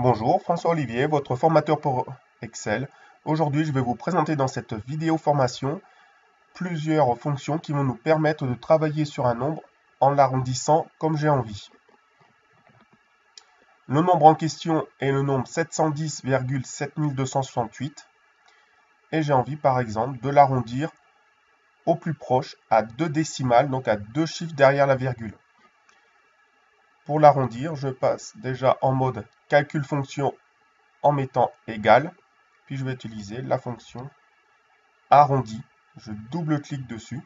Bonjour, François Olivier, votre formateur pour Excel. Aujourd'hui, je vais vous présenter dans cette vidéo formation plusieurs fonctions qui vont nous permettre de travailler sur un nombre en l'arrondissant comme j'ai envie. Le nombre en question est le nombre 710,7268 et j'ai envie par exemple de l'arrondir au plus proche à 2 décimales, donc à 2 chiffres derrière la virgule. Pour l'arrondir, je passe déjà en mode calcul fonction en mettant égal, puis je vais utiliser la fonction arrondi. Je double-clique dessus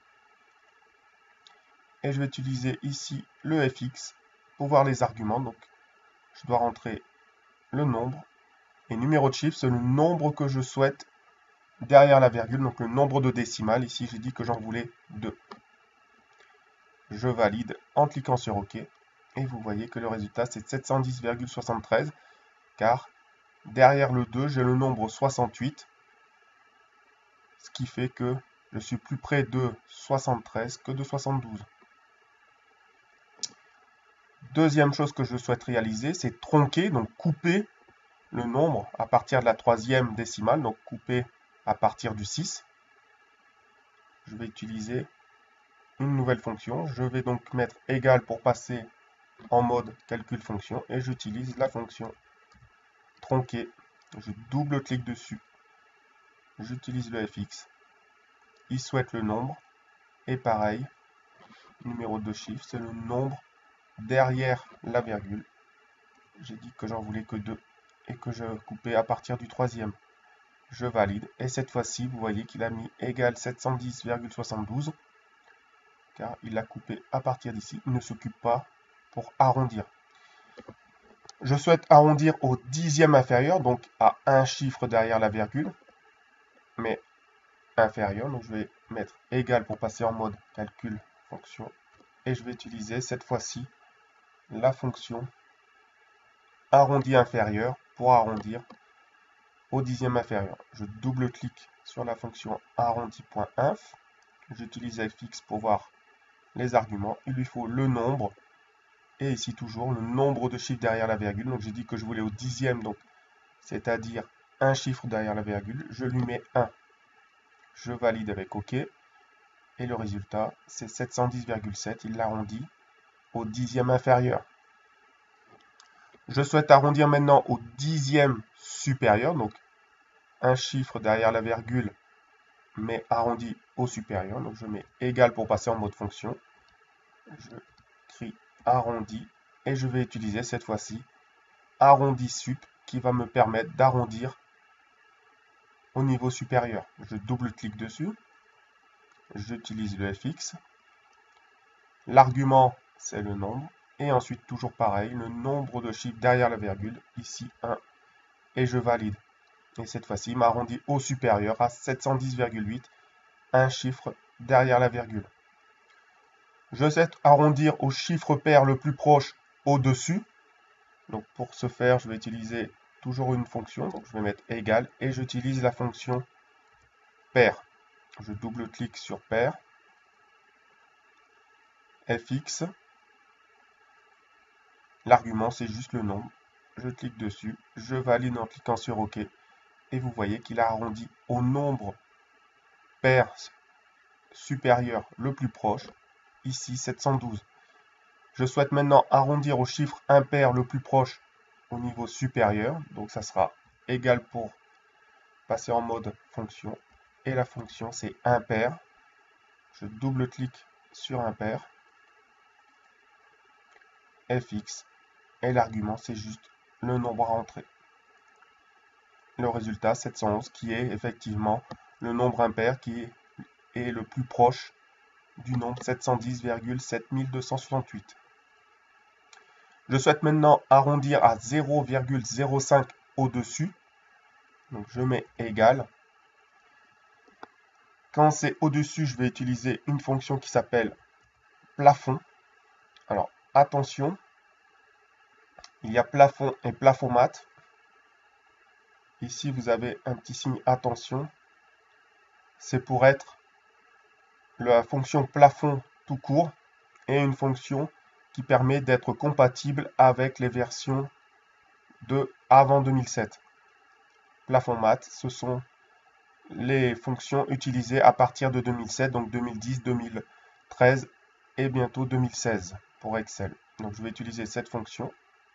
et je vais utiliser ici le fx pour voir les arguments. Donc, je dois rentrer le nombre et numéro de chiffre, c'est le nombre que je souhaite derrière la virgule, donc le nombre de décimales. Ici, j'ai dit que j'en voulais 2. Je valide en cliquant sur OK et vous voyez que le résultat, c'est 710,73 car derrière le 2, j'ai le nombre 68, ce qui fait que je suis plus près de 73 que de 72. Deuxième chose que je souhaite réaliser, c'est tronquer, donc couper le nombre à partir de la troisième décimale, donc couper à partir du 6. Je vais utiliser une nouvelle fonction. Je vais donc mettre égal pour passer en mode calcul fonction et j'utilise la fonction tronquer. Je double-clique dessus. J'utilise le fx. Il souhaite le nombre. Et pareil, numéro de chiffre, c'est le nombre derrière la virgule. J'ai dit que j'en voulais que 2 et que je coupais à partir du troisième. Je valide et cette fois-ci, vous voyez qu'il a mis égal 710,72 car il a coupé à partir d'ici. Il ne s'occupe pas pour arrondir. Je souhaite arrondir au dixième inférieur, donc à un chiffre derrière la virgule, mais inférieur. Donc je vais mettre égal pour passer en mode calcul fonction et je vais utiliser cette fois-ci la fonction arrondi inférieur pour arrondir au dixième inférieur. Je double-clique sur la fonction arrondi.inf. J'utilise fx pour voir les arguments. Il lui faut le nombre et ici toujours le nombre de chiffres derrière la virgule. Donc j'ai dit que je voulais au dixième, donc c'est-à-dire un chiffre derrière la virgule. Je lui mets 1. Je valide avec OK. Et le résultat, c'est 710,7. Il l'arrondit au dixième inférieur. Je souhaite arrondir maintenant au dixième supérieur, donc un chiffre derrière la virgule, mais arrondi au supérieur. Donc je mets égal pour passer en mode fonction. Je crie arrondi et je vais utiliser cette fois-ci arrondi sup qui va me permettre d'arrondir au niveau supérieur. Je double-clique dessus. J'utilise le fx. L'argument, c'est le nombre. Et ensuite, toujours pareil, le nombre de chiffres derrière la virgule, ici 1, et je valide. Et cette fois-ci, il m'a arrondi au supérieur à 710,8, un chiffre derrière la virgule. Je souhaite arrondir au chiffre pair le plus proche au-dessus. Donc pour ce faire, je vais utiliser toujours une fonction. Donc je vais mettre égal et j'utilise la fonction pair. Je double-clique sur pair, fx. L'argument, c'est juste le nombre. Je clique dessus, je valide en cliquant sur OK. Et vous voyez qu'il a arrondi au nombre pair supérieur le plus proche, ici 712. Je souhaite maintenant arrondir au chiffre impair le plus proche au niveau supérieur. Donc ça sera égal pour passer en mode fonction. Et la fonction, c'est impair. Je double-clique sur impair, fx. Et l'argument, c'est juste le nombre à entrer. Le résultat, 711, qui est effectivement le nombre impair qui est le plus proche du nombre 710,7268. Je souhaite maintenant arrondir à 0,05 au-dessus. Donc je mets égal. Quand c'est au-dessus, je vais utiliser une fonction qui s'appelle plafond. Alors attention, il y a plafond et plafond mat. Ici, vous avez un petit signe attention. C'est pour être la fonction plafond tout court et une fonction qui permet d'être compatible avec les versions de avant 2007. Plafond mat, ce sont les fonctions utilisées à partir de 2007, donc 2010, 2013 et bientôt 2016 pour Excel. Donc je vais utiliser cette fonction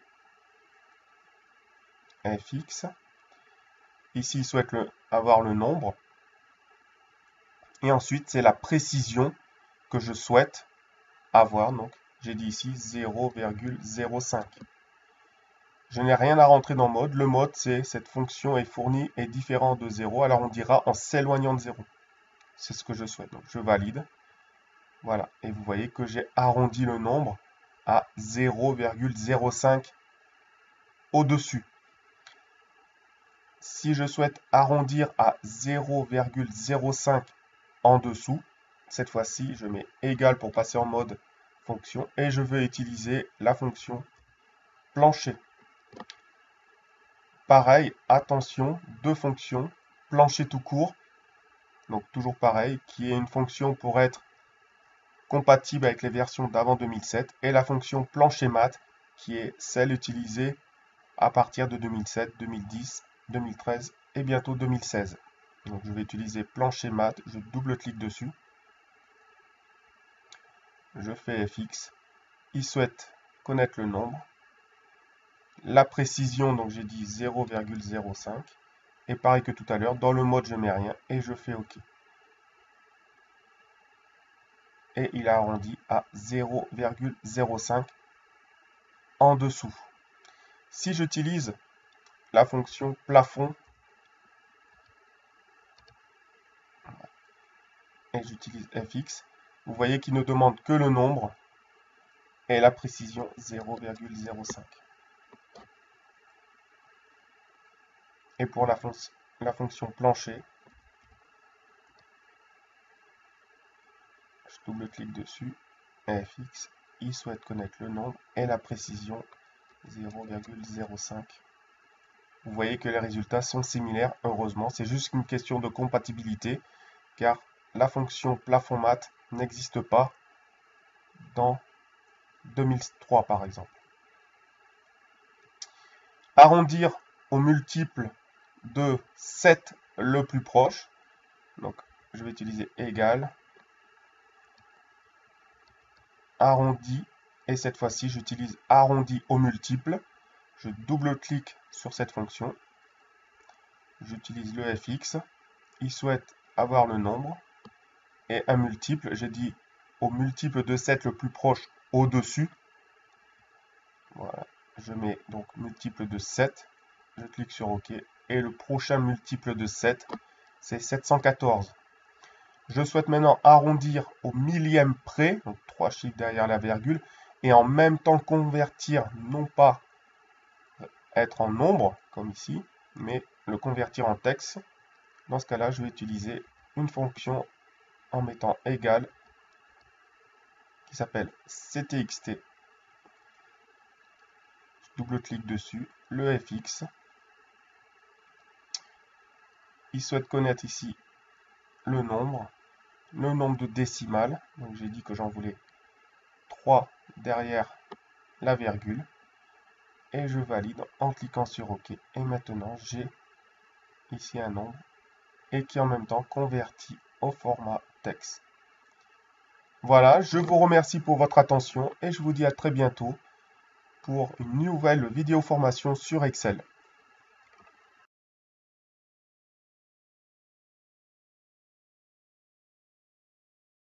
fx. Ici, il souhaite avoir le nombre. Et ensuite, c'est la précision que je souhaite avoir. Donc, j'ai dit ici 0,05. Je n'ai rien à rentrer dans mode. Le mode, c'est cette fonction est fournie et différent de 0. Alors, on dira en s'éloignant de 0. C'est ce que je souhaite. Donc, je valide. Voilà. Et vous voyez que j'ai arrondi le nombre à 0,05 au-dessus. Si je souhaite arrondir à 0,05 en dessous, cette fois-ci, je mets égal pour passer en mode fonction et je vais utiliser la fonction plancher. Pareil, attention, deux fonctions, plancher tout court, donc toujours pareil, qui est une fonction pour être compatible avec les versions d'avant 2007, et la fonction plancher mat, qui est celle utilisée à partir de 2007, 2010, 2013 et bientôt 2016. Donc je vais utiliser plancher mat, je double-clique dessus. Je fais fx. Il souhaite connaître le nombre. La précision, donc j'ai dit 0,05. Et pareil que tout à l'heure, dans le mode je mets rien et je fais OK. Et il a arrondi à 0,05 en dessous. Si j'utilise la fonction plafond et j'utilise fx, vous voyez qu'il ne demande que le nombre et la précision 0,05. Et pour la fonction plancher, je double-clique dessus, fx, il souhaite connaître le nombre et la précision 0,05. Vous voyez que les résultats sont similaires, heureusement. C'est juste une question de compatibilité, car la fonction plafond mat n'existe pas dans 2003 par exemple. Arrondir au multiple de 7 le plus proche. Donc je vais utiliser égal, arrondi, et cette fois-ci j'utilise arrondi au multiple. Je double-clique sur cette fonction. J'utilise le fx. Il souhaite avoir le nombre et un multiple. J'ai dit au multiple de 7 le plus proche au-dessus. Voilà. Je mets donc multiple de 7. Je clique sur OK. Et le prochain multiple de 7, c'est 714. Je souhaite maintenant arrondir au millième près, donc 3 chiffres derrière la virgule, et en même temps convertir, non pas être en nombre, comme ici, mais le convertir en texte. Dans ce cas-là, je vais utiliser une fonction en mettant égal, qui s'appelle ctxt. Je double-clique dessus, le fx. Il souhaite connaître ici le nombre de décimales. Donc j'ai dit que j'en voulais 3 derrière la virgule. Et je valide en cliquant sur OK. Et maintenant, j'ai ici un nombre et qui en même temps convertit au format texte. Voilà, je vous remercie pour votre attention et je vous dis à très bientôt pour une nouvelle vidéo formation sur Excel.